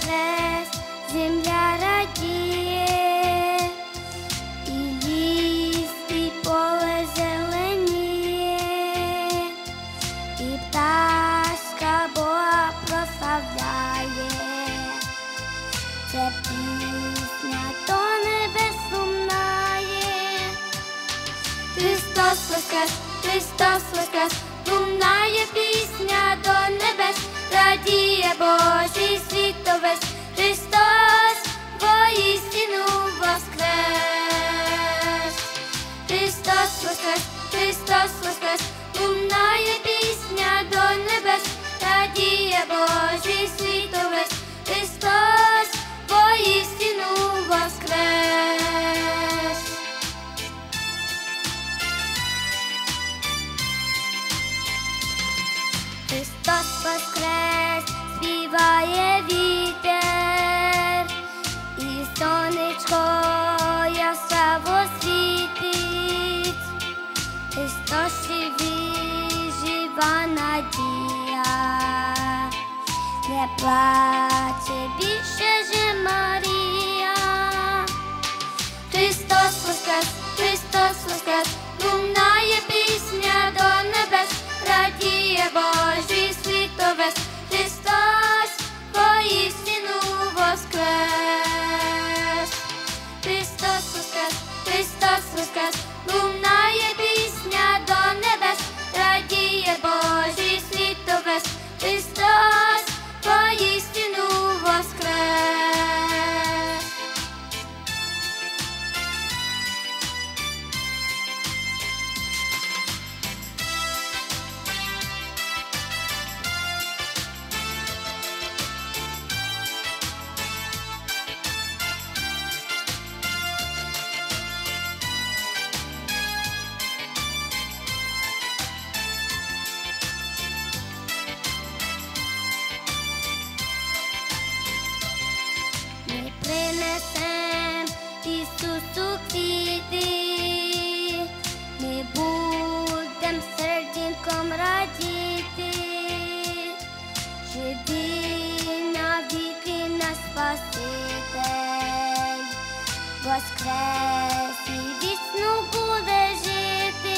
воскрес, земля радіє, і ліс, і поле зеленіє, і пташка Бога прославляє. Це пісня до небес лунає. Христос воскрес, Христос воскрес, лунає пісня до небес, радіє Божий світ увесь. Христос воістину воскрес. Христос воскрес, Христос воскрес, лунає пісня до небес, радіє Божий світ увесь. Христос воістину воскрес. Христос воскрес, співає вітер, і сонечко яскраво світить. Христос живий, жива надія, не плаче більше же Марія. Христос воскрес, Христос воскрес, лунає пісня до небес, радіє Божий світ увесь. Христос воістину воскрес. Христос воскрес, Христос воскрес, лунає пісня до небес, радіє Божий світ увесь. Христос воістину воскрес. Ми принесем Ісусу квіти, ми будем серденьком радіти, живий навіки наш Спаситель, воскрес і вічно буде жити.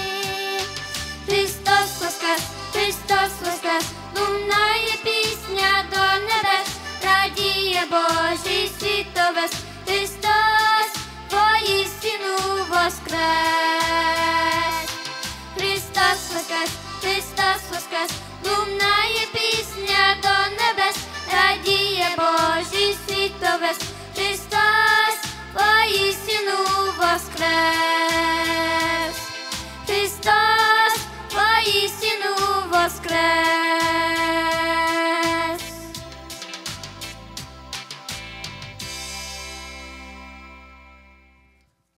Христос воскрес, Христос воскрес, лунає пісня до небес, радіє Божий світ увесь. Христос воістину воскрес. Христос воскрес, Христос воскрес,